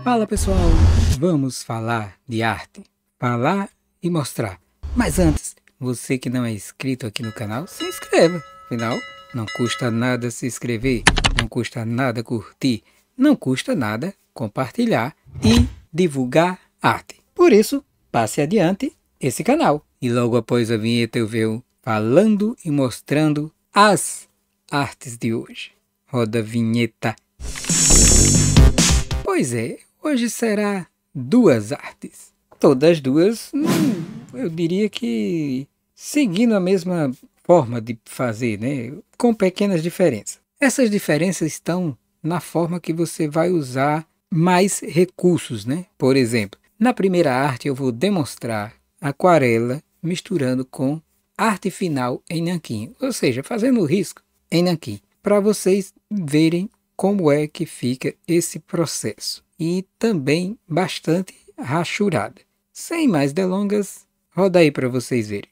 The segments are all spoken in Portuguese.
Fala pessoal, vamos falar de arte, falar e mostrar. Mas antes, você que não é inscrito aqui no canal, se inscreva. Afinal, não custa nada se inscrever, não custa nada curtir, não custa nada compartilhar e divulgar arte. Por isso, passe adiante esse canal. E logo após a vinheta eu venho falando e mostrando as artes de hoje. Roda a vinheta. Pois é, hoje será duas artes. Todas duas, eu diria que seguindo a mesma forma de fazer, né? Com pequenas diferenças. Essas diferenças estão na forma que você vai usar mais recursos, né? Por exemplo, na primeira arte eu vou demonstrar aquarela misturando com arte final em nanquim, ou seja, fazendo o risco em nanquim, para vocês verem como é que fica esse processo. E também bastante rachurada. Sem mais delongas, roda aí para vocês verem.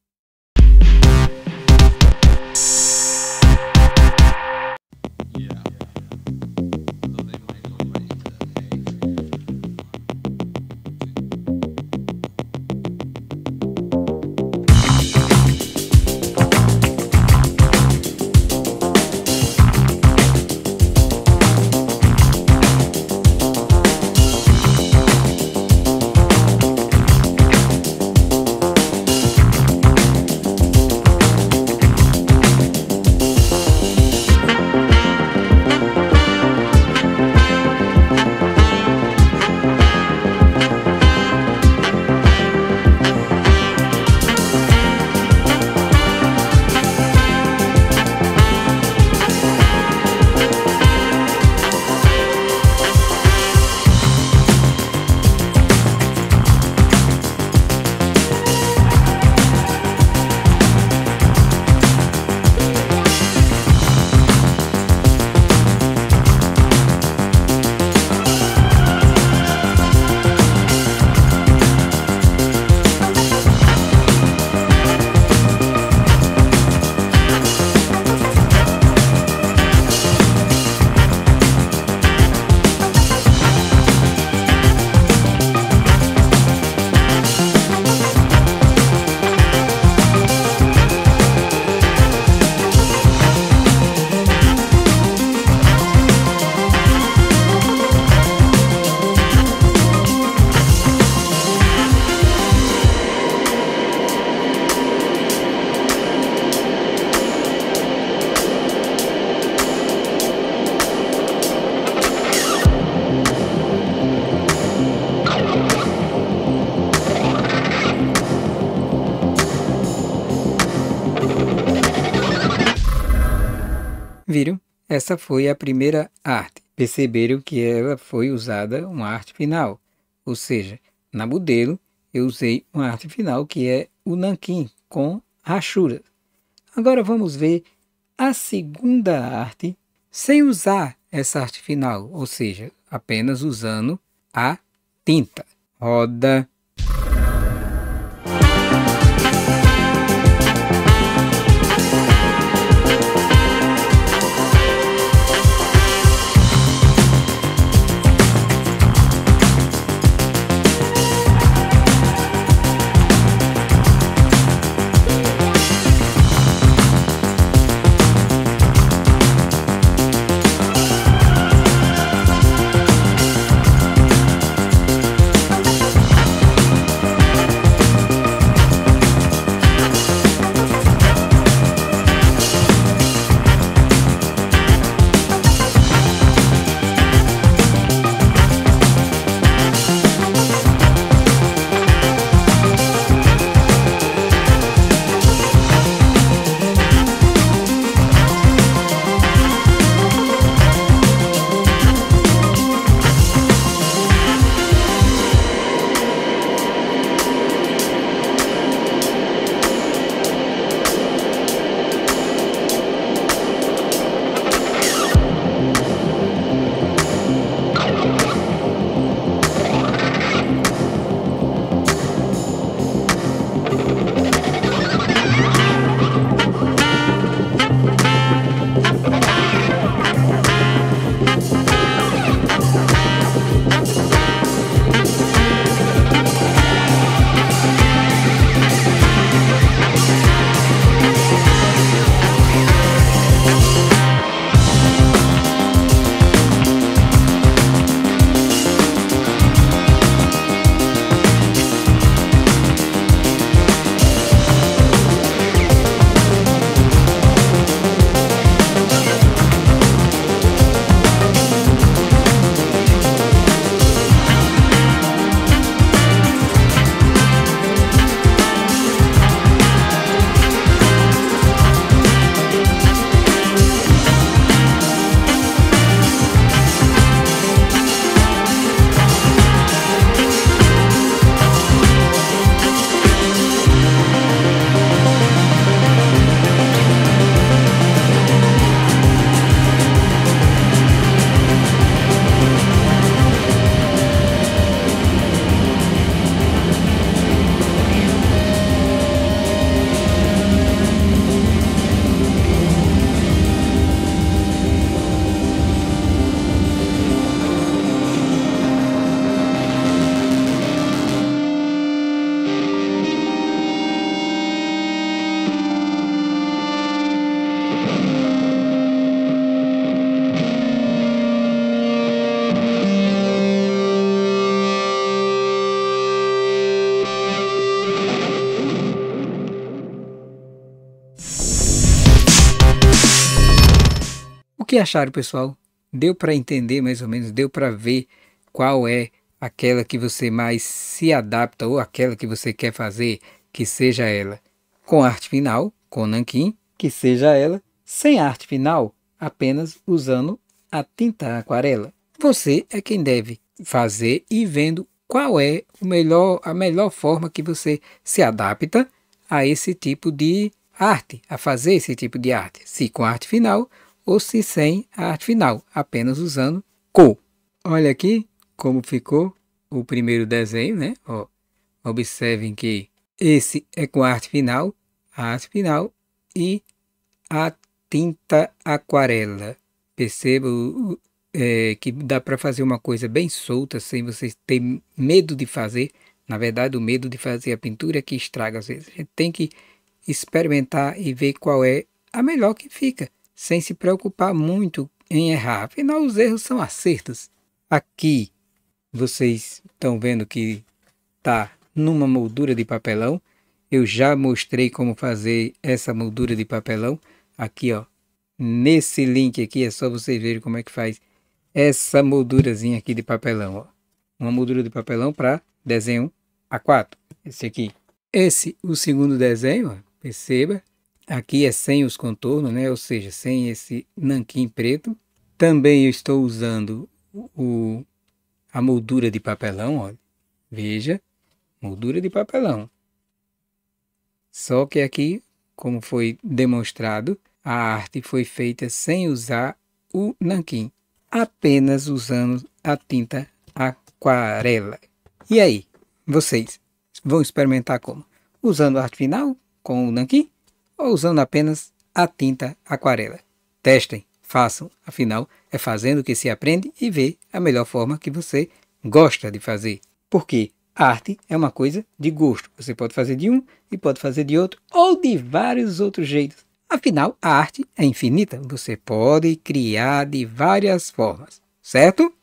Viram? Essa foi a primeira arte. Perceberam que ela foi usada uma arte final. Ou seja, na modelo eu usei uma arte final que é o nanquim com rachura. Agora vamos ver a segunda arte sem usar essa arte final. Ou seja, apenas usando a tinta. Roda. que acharam, pessoal? Deu para entender mais ou menos? Deu para ver qual é aquela que você mais se adapta ou aquela que você quer fazer, que seja ela com arte final, com nanquim, que seja ela sem arte final, apenas usando a tinta aquarela. Você é quem deve fazer e vendo qual é a melhor forma que você se adapta a esse tipo de arte, a fazer esse tipo de arte, se com arte final ou se sem a arte final, apenas usando cor. Olha aqui como ficou o primeiro desenho, né? Ó, observem que esse é com a arte final e a tinta aquarela. Perceba que dá para fazer uma coisa bem solta, sem você ter medo de fazer. Na verdade, o medo de fazer a pintura é que estraga às vezes. A gente tem que experimentar e ver qual é a melhor que fica, sem se preocupar muito em errar. Afinal, os erros são acertos. Aqui, vocês estão vendo que está numa moldura de papelão. Eu já mostrei como fazer essa moldura de papelão. Aqui, ó, nesse link aqui, é só vocês verem como é que faz essa moldurazinha aqui de papelão, ó. Uma moldura de papelão para desenho A4. Esse aqui. Esse, o segundo desenho, ó, perceba. Aqui é sem os contornos, né? Ou seja, sem esse nanquim preto. Também eu estou usando a moldura de papelão, ó. Veja, moldura de papelão. Só que aqui, como foi demonstrado, a arte foi feita sem usar o nanquim, apenas usando a tinta aquarela. E aí, vocês vão experimentar como? Usando a arte final com o nanquim ou usando apenas a tinta aquarela? Testem, façam, afinal é fazendo que se aprende e vê a melhor forma que você gosta de fazer. Porque arte é uma coisa de gosto. Você pode fazer de um e pode fazer de outro ou de vários outros jeitos. Afinal, a arte é infinita. Você pode criar de várias formas, certo?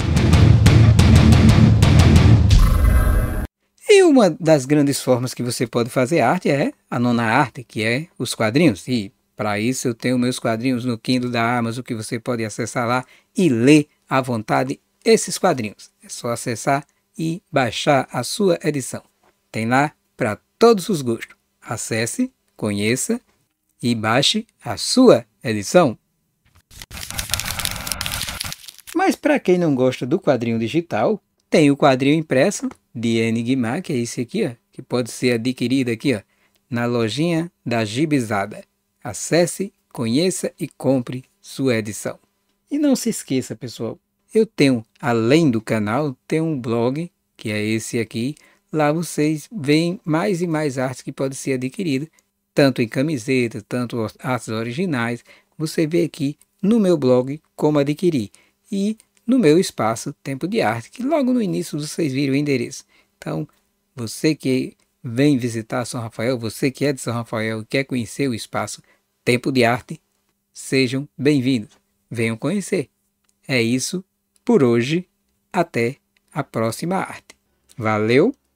E uma das grandes formas que você pode fazer arte é a nona arte, que é os quadrinhos. E para isso eu tenho meus quadrinhos no Kindle da Amazon, que você pode acessar lá e ler à vontade esses quadrinhos. É só acessar e baixar a sua edição. Tem lá para todos os gostos. Acesse, conheça e baixe a sua edição. Mas para quem não gosta do quadrinho digital, tem o quadrinho impresso de Enigma, que é esse aqui, ó, que pode ser adquirido aqui, ó, na lojinha da Gibizada. Acesse, conheça e compre sua edição. E não se esqueça, pessoal, eu tenho, além do canal, tenho um blog, que é esse aqui. Lá vocês veem mais e mais artes que podem ser adquiridas, tanto em camiseta, tanto artes originais. Você vê aqui no meu blog como adquirir. E no meu espaço Tempo de Arte, que logo no início vocês viram o endereço. Então, você que vem visitar São Rafael, você que é de São Rafael e quer conhecer o espaço Tempo de Arte, sejam bem-vindos. Venham conhecer. É isso por hoje. Até a próxima arte. Valeu!